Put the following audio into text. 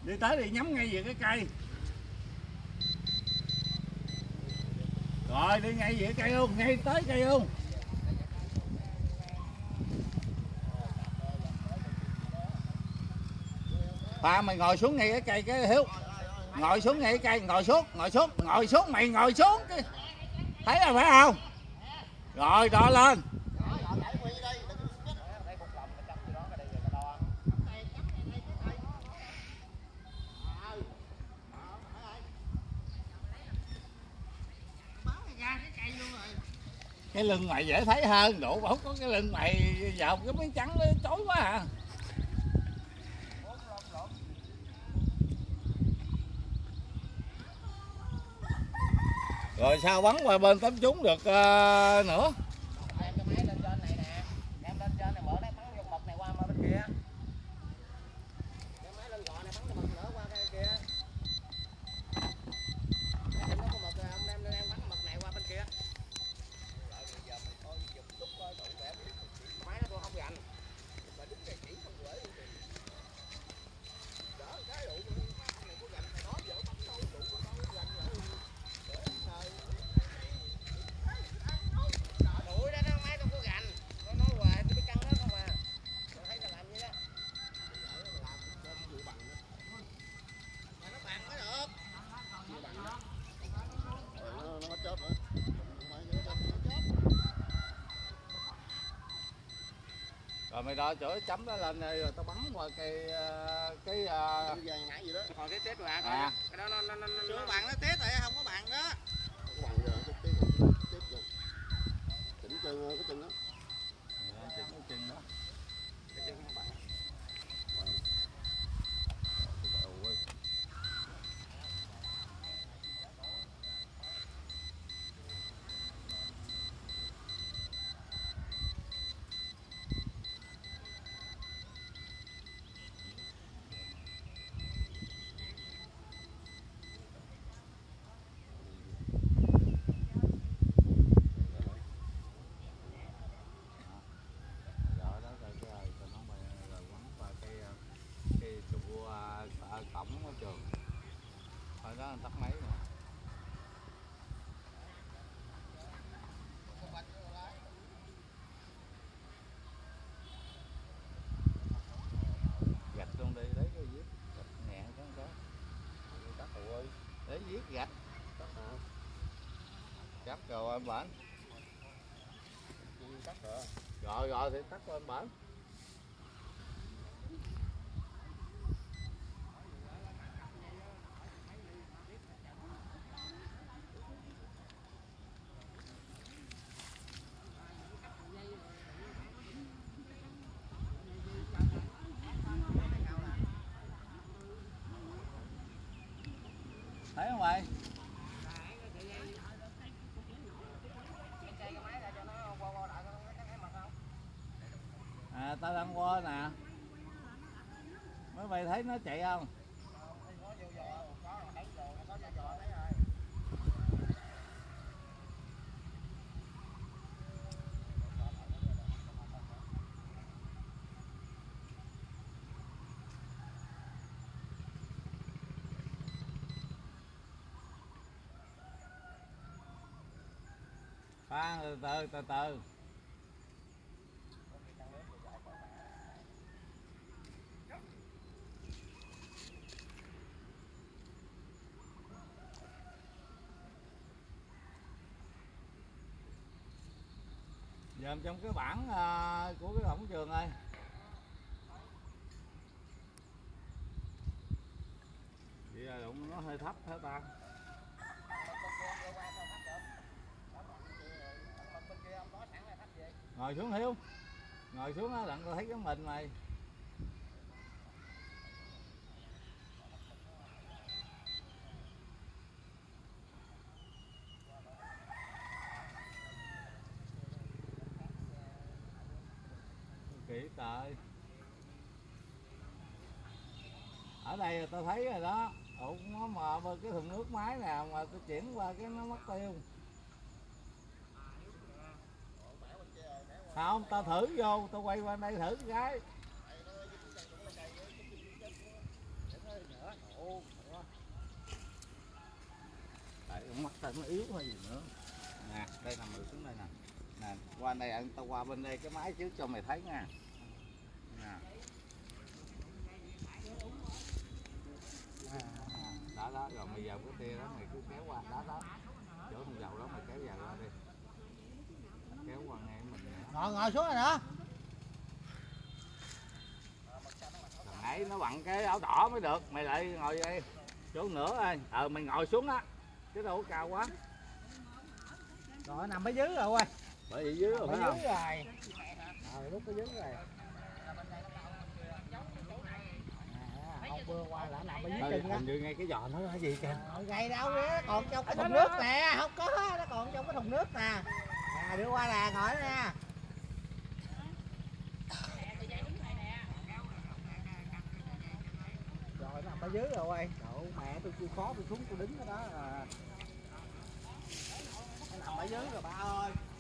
Đi tới thì nhắm ngay về cái cây. Rồi đi ngay về cây luôn, ngay tới cây luôn. Ba mày ngồi xuống ngay cái cây cái Hiếu. Ngồi xuống ngay cái cây, ngồi xuống mày ngồi xuống. Thấy rồi phải không? Rồi đo lên. Cái lưng mày dễ thấy hơn, độ không có cái lưng mày vào cái miếng trắng nó chói quá à. Rồi sao bắn qua bên tấm trúng được nữa. Em cái máy lên trên này nè, em lên trên này mở lấy bắn vô mực này qua bên kia. Cái máy lên gò này bắn cái mực nữa qua cái kia. Em có mực rồi ông em bắn mực này qua bên kia. Máy nó tôi không gành. Rồi mày đo chỗ chấm đó lên đây rồi tao bắn qua cái nãy gì đó. Còn cái tết rồi à. Cái đó nó chưa bằng nó tết rồi không có bằng đó. Không có bằng giờ cái tết rồi. Chỉnh chân cái chân đó. Chỉnh cái chân đó. Cái chân không bằng. Cổng ở trường. Thôi đó tắt máy rồi. Gạch luôn đi, lấy cái viết gạch nhẹ cái. Cắt rồi. Để viết gạch. Cắt hả? Cắt rồi anh Bản. Cắt rồi. Rồi thì cắt rồi anh Bản. Thấy không mày? À tao đang qua nè. Mấy mày thấy nó chạy không? Khoan từ từ. Dòm trong cái bảng của cái cổng trường ơi. Vậy là đụng nó hơi thấp hả ta? Ngồi xuống Hiếu. Ngồi xuống á, đặng tao thấy cái mình mày. Kỹ trời. Ở đây tao thấy rồi đó. Ủa nó mà bên cái thùng nước máy nào mà tao chuyển qua cái nó mất tiêu. Không, tao thử vô, tao quay qua đây thử cái. Tại mắt tay nó yếu hay gì nữa. Nè, đây nằm xuống đây nè. Nè, qua đây anh tao qua bên đây cái máy trước cho mày thấy nha. Nè. Đó đó, rồi mày vào cái tia đó mày cứ kéo qua đó đó. Chỗ thằng dầu đó mày kéo vào qua đi. Kéo qua ngay mình nè. Ngồi xuống rồi đó. Thằng ấy nó bận cái áo đỏ mới được, mày lại ngồi đây chỗ nữa ơi. Mày ngồi xuống á. Chứ đâu có cao quá. Rồi nằm ở dưới rồi quay. Bởi vì dưới rồi Ở phải dưới không? rồi. Lúc ở dưới rồi. Ông bưa qua là nằm ở dưới chân á. Hình như ngay cái giò nó là gì kìa. Ngay đâu đó, còn trong cái thùng nước nè, không có, nó còn trong cái thùng nước nè. Nè, đưa qua nè, ngồi đó nè. Rồi nằm ở dưới rồi quay. Trời mẹ tôi kêu khó tôi xuống tôi đứng ở đó. Nó nằm ở dưới rồi ba ơi.